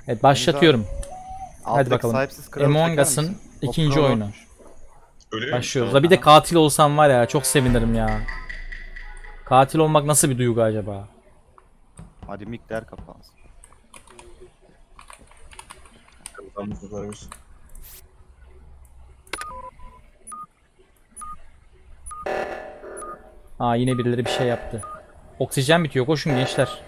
Evet başlatıyorum. Hadi Alttaki bakalım. sahipsiz kralı Among çeker Us'ın misin? ikinci O pro. oyunu. Öyle mi? Başlıyoruz. Tamam. Bir de katil olsam var ya çok sevinirim ya. Katil olmak nasıl bir duygu acaba? Hadi miktar kapansın. Tamam, kurtarmış. Aa yine birileri bir şey yaptı. Oksijen bitiyor. Koşun gençler.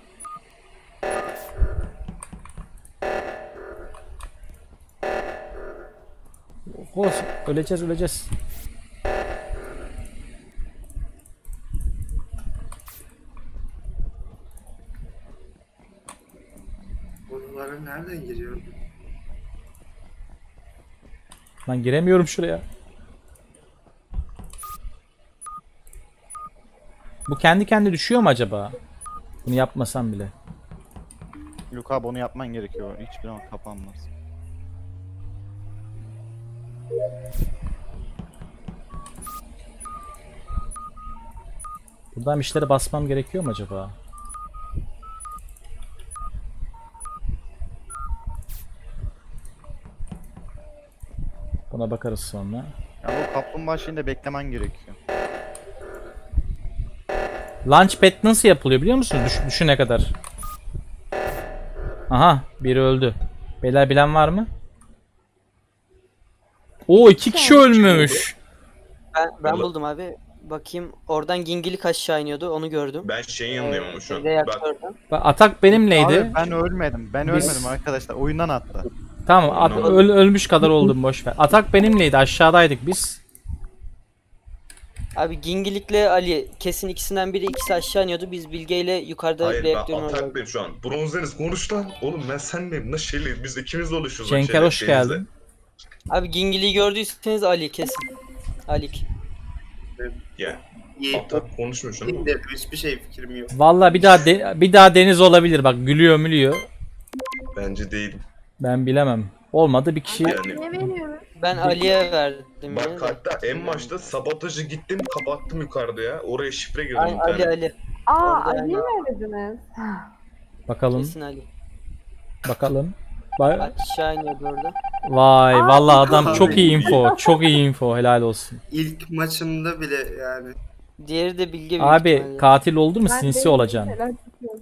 Koş. Öleceğiz. Oralara nereden giriyor? Lan giremiyorum şuraya. Bu kendi kendine düşüyor mu acaba? Bunu yapmasam bile. Yok abi onu yapman gerekiyor. Hiçbir zaman kapanmaz. Buradan bir şeylere basmam gerekiyor mu acaba? Buna bakarız sonra. Ya bu kaplumbağa şeyinde beklemen gerekiyor. Launchpad nasıl yapılıyor biliyor musunuz? Düşüne kadar. Aha biri öldü. Beyler bilen var mı? Oo 2 kişi ölmüş. Ben buldum abi. Bakayım oradan gingilik aşağı iniyordu onu gördüm. Ben şeyin yanındayım ama şu an. Bak, Reaktörden. Bak, atak benimleydi. Abi ben ölmedim. Ben Biz- ölmedim arkadaşlar. Oyundan attı. Tamam ölmüş kadar oldum boşver. Atak benimleydi aşağıdaydık biz. Abi gingilikle Ali kesin ikisinden biri ikisi aşağı iniyordu. Biz Bilge ile yukarıda hayır reaktörün ben orada. ataktayım şu an. Bronzeniz konuş lan. Oğlum ben senleyim. Nasıl şeyle? Biz ikimiz de oluşuyoruz. lan Cenker hoş şeyle, geldin. Abi gingiliği gördüyseniz Ali kesin. Alik. Ya. İyi. Atak konuşmuyor şu an. Dedim hiçbir şey fikrim yok. Vallahi bir daha Deniz olabilir bak gülüyor mülüyor. Bence değilim. Ben bilemem. Olmadı bir kişi. Yani Ne veriyoruz? Ben Ali'ye verdim. yine bak de. hatta en başta sabotajı gittim kapattım yukarıda ya. Oraya şifre girdim Ay, bir Ali tane. Ali. Aa Orada Ali yani. mi aradınız? Bakalım. Kesin Ali. Bakalım. Bak. Aşağı iniyordu orada. Vay vallahi adam abi. çok iyi info. Çok iyi info. Helal olsun. İlk maçımda bile yani. Diğeri de Bilge büyük Abi ihtimalle. katil oldu mu Ben sinsi de olacaksın. şeyler tutuyorum.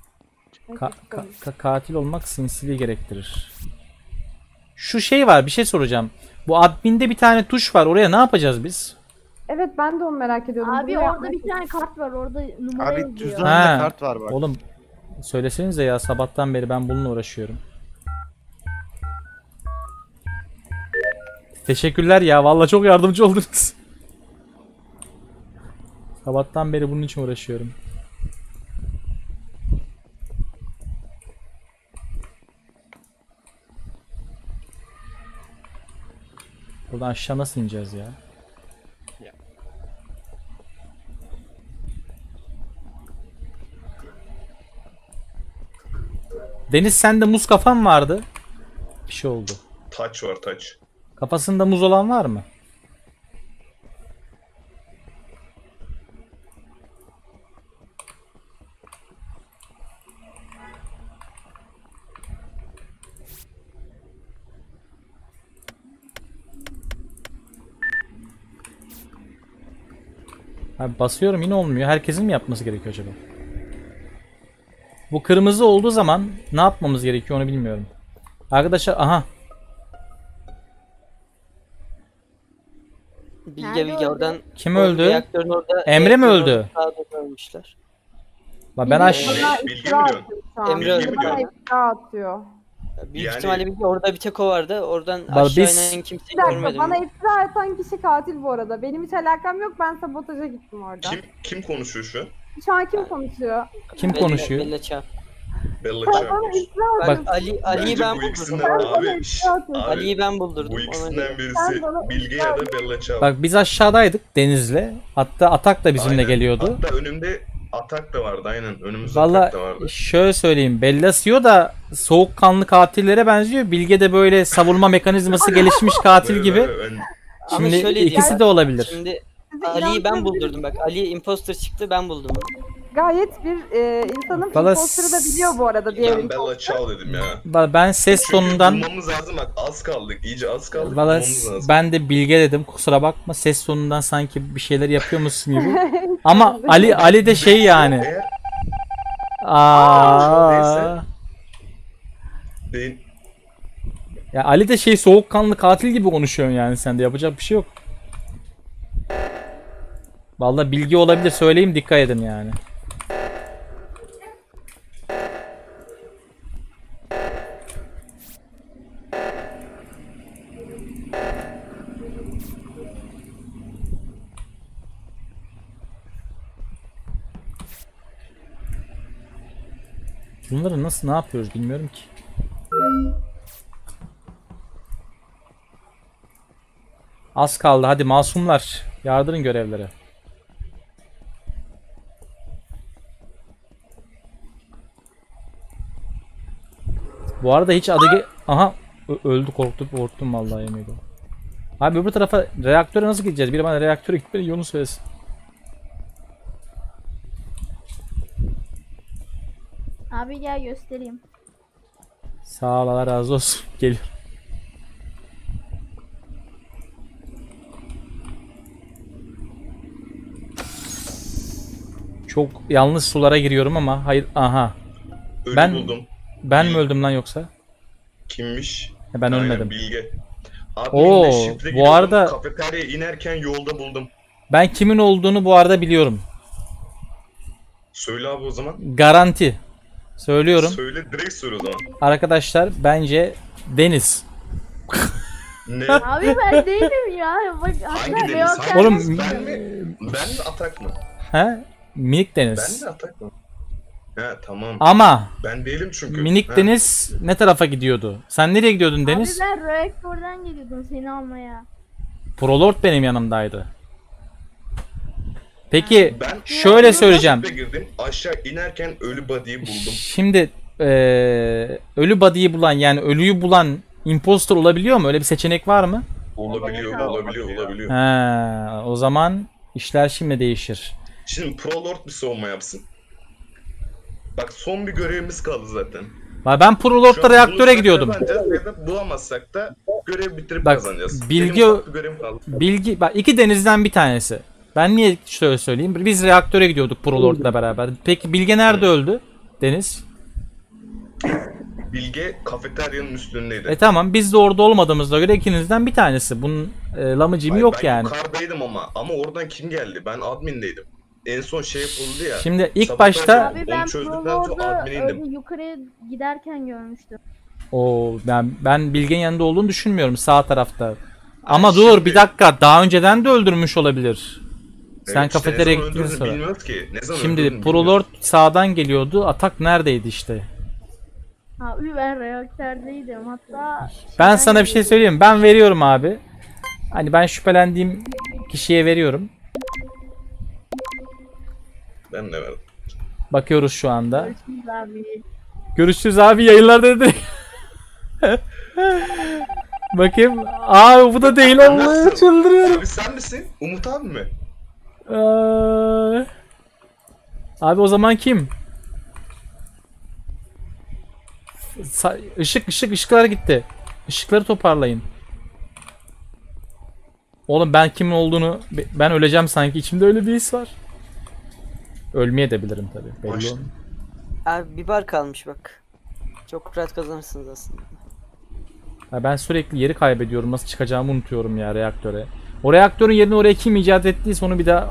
Katil olmak sinsiliği gerektirir. Şu şey var bir şey soracağım. Bu adminde bir tane tuş var. Oraya ne yapacağız biz? Evet ben de onu merak ediyordum. Abi Bunu orada yapmak bir tane kart var orada numara Abi yazıyor. cüzdanında Ha. kart var bak. Oğlum söylesenize ya sabahtan beri ben bununla uğraşıyorum. Teşekkürler ya vallahi çok yardımcı oldunuz. Sabahtan beri bunun için uğraşıyorum. Buradan aşağı nasıl ineceğiz ya? Deniz sende muz kafan vardı. Bir şey oldu. Touch var touch. Kafasında muz olan var mı? Abi basıyorum yine olmuyor. Herkesin mi yapması gerekiyor acaba? Bu kırmızı olduğu zaman ne yapmamız gerekiyor onu bilmiyorum. Arkadaşlar aha. Bilge Nerede Bilge öldü? oradan. Kim o öldü? reaktörün orada. Emre mi reaktörün öldü? orada sağa doğru ölmüşler. Bak ben aş Bana Bilgi iftira mi diyorsun? atıyor şu an. Emre Bilgi mi Bana diyorsun? iftira atıyor. Büyük Yani- ihtimalle Bilge orada bir tek o vardı. Oradan Bak aşağı biz- inen kimseyi Bir dakika görmedim. bana iftira atan kişi katil bu arada. Benim hiç alakam yok. Ben sabotaja gittim orada. Kim konuşuyor şu an? Şu an kim konuşuyor? kim konuşuyor? Bella Çağ. Bella Bana Çağmış. iftira Bak atıyorsun. Ali'yi Bence ben bu buldurdum. ikisinden Bana abi, iftira atıyorsun. abi Ali'yi ben buldurdum. bu ona ikisinden göre. birisi Sen bana Bilge ya da Bella Çağ. Bak biz aşağıdaydık Deniz'le. Hatta Atak da bizimle Aynen. geliyordu. Hatta önümde atak da vardı aynen. Önümüzde Valla atak da vardı. şöyle söyleyeyim. Bellasio da soğukkanlı katillere benziyor. Bilge de böyle savunma mekanizması gelişmiş katil Böyle- gibi. böyle ön- Ama Şimdi şöyle ikisi diyeyim. de olabilir. Şimdi Size Ali'yi ben inandırabilirim. buldurdum bak. Ali imposter çıktı ben buldum onu. gayet bir insanın Valla imposter'ı da biliyor bu arada diğer Ben Bella çal dedim ya. Ben ses Çünkü tonundan bulmamız lazım bak, az kaldık. İyice az kaldık. valla bulmamız lazım. ben de Bilge dedim, kusura bakma, ses tonundan sanki bir şeyler yapıyormuşsun gibi. Ama Ali de şey yani. Eğer Aa. değil. Ya Ali de şey, soğukkanlı katil gibi konuşuyorsun yani, sen de yapacak bir şey yok. Vallahi Bilge olabilir, söyleyeyim, dikkat edin yani. Bunları nasıl, ne yapıyoruz bilmiyorum ki. Az kaldı, hadi masumlar, yardırın görevlere. Bu arada hiç aha, öldü, korktum vallahi, yemin ediyorum. Abi öbür tarafa reaktöre nasıl gideceğiz? Biri bana reaktöre gitmenin yolunu söylesin. Abi gel göstereyim. Sağ ol, Allah razı olsun. Geliyorum. Çok yanlış sulara giriyorum ama hayır, aha. Ölü Ben- buldum. Ben mi öldüm lan yoksa? Kimmiş? Ben Aynen, ölmedim. Bilge. Abi Oo, yine şifre bu giriyordum, arada- kafeteryaya inerken yolda buldum. Ben kimin olduğunu bu arada biliyorum. Söyle abi o zaman. Garanti. Söylüyorum. Söyle, direkt söyle o zaman. Arkadaşlar bence Deniz. Ne? Abi ben değilim ya. Bak Hangi hatta deniz? Reoker Hangi Oğlum- deniz? Ben mi atak mı? He? Minik Ben Deniz. mi atak mı? He tamam. Ama Ben değilim çünkü. Minik He. Deniz ne tarafa gidiyordu? Sen nereye gidiyordun Deniz? Abi ben reaktörden geliyordum seni almaya. Prolord benim yanımdaydı. Peki Ben şöyle söyleyeceğim. şifre girdim. Aşağı inerken ölü body'yi buldum. Şimdi ölü body'yi bulan, yani ölüyü bulan imposter olabiliyor mu? Öyle bir seçenek var mı? Olabiliyor. He, o zaman işler şimdi değişir. Şimdi Prolord bir savunma yapsın. Bak son bir görevimiz kaldı zaten. Ben Prolord'da reaktöre bulursak gidiyordum. kazanacağız ya da bulamazsak da görev bitirip Bak, kazanacağız. Bilgi- Benim ufak bir görevim kaldı. Bilgi, bak, iki denizden bir tanesi. Ben niye şöyle söyleyeyim? Biz reaktöre gidiyorduk Prolord'la beraber. Peki Bilge nerede öldü? Deniz. Bilge kafeteryanın üstündeydi. Tamam, biz de orada olmadığımızda göre ikinizden bir tanesi. Bunun lamıcım Hayır, yok ben yani. yukarıdaydım ama oradan kim geldi? Ben admindeydim. En son şey yapıldı ya. Şimdi ilk sabotaj başta yapıldı. Abi Onu ben çözdükten sonra Prolord'u adminiydim. öyle yukarıya giderken görmüştüm. ben Bilge'nin yanında olduğunu düşünmüyorum, sağ tarafta. Ama Ay, dur şimdi- bir dakika, daha önceden de öldürmüş olabilir. Sen Evet, işte kafeteryaya ne zaman gittikten öldürdüğünü sonra. Bilmiyoruz ki. Ne zaman Şimdi öldürdüğünü Prolord sağdan geliyordu. Atak neredeydi işte? Abi ben reaktördeydim hatta. Ben şeyden sana bir şey geliyordum. söyleyeyim mi? Ben veriyorum abi. Hani ben şüphelendiğim kişiye veriyorum. Ben de verdim. Bakıyoruz şu anda. Görüşürüz abi. Görüşürüz abi, yayınlarda dedi. Bakayım. Abi bu da değil, Allah, Nasıl? çıldırıyorum. Abi sen misin? Umut abi mi? Abi o zaman kim? Işıklar gitti. Işıkları toparlayın. Oğlum ben kimin olduğunu, ben öleceğim sanki, içimde öyle bir his var. Ölmeye de bilirim tabii. Belli Başla. olmuyor. Abi bir bar kalmış bak. Çok rahat kazanırsınız aslında. Ya ben sürekli yeri kaybediyorum. Nasıl çıkacağımı unutuyorum ya reaktöre. O reaktörün yerini oraya kim icat ettiyse onu bir daha...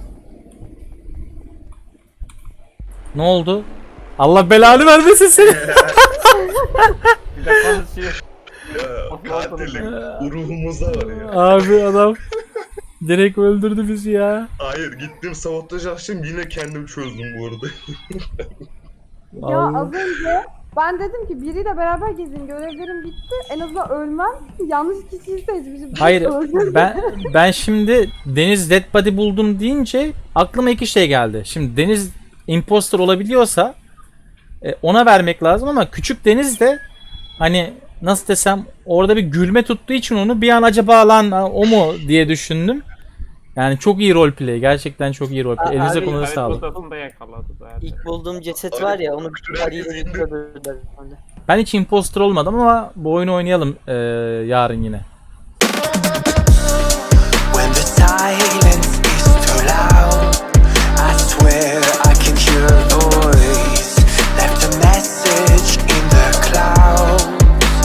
Ne oldu? Allah belanı vermesin seni. Bir de konuşuyor. Ya, katillik ruhumuzda var ya. Abi adam direkt öldürdü bizi ya. Hayır, gittim sabotaj açtım, yine kendim çözdüm bu arada. Ya Allah. az önce ben dedim ki biriyle beraber gezin, görevlerim bitti. En azından ölmem. Yanlış kişiyi seçmişim. Hayır, Öldürdüm. ben şimdi Deniz dead body buldum deyince aklıma iki şey geldi. Şimdi Deniz imposter olabiliyorsa ona vermek lazım ama küçük Deniz de hani nasıl desem orada bir gülme tuttuğu için onu bir an acaba lan o mu diye düşündüm. Yani çok iyi roleplay. Gerçekten çok iyi roleplay. Elinize Abi, kolunuza Evet, sağlık. odasında yakaladı zaten. İlk bulduğum ceset Abi, var ya onu bütün bir herkes arayla indi. öldürdüler. Ben hiç imposter olmadım ama bu oyunu oynayalım yarın yine. When the tide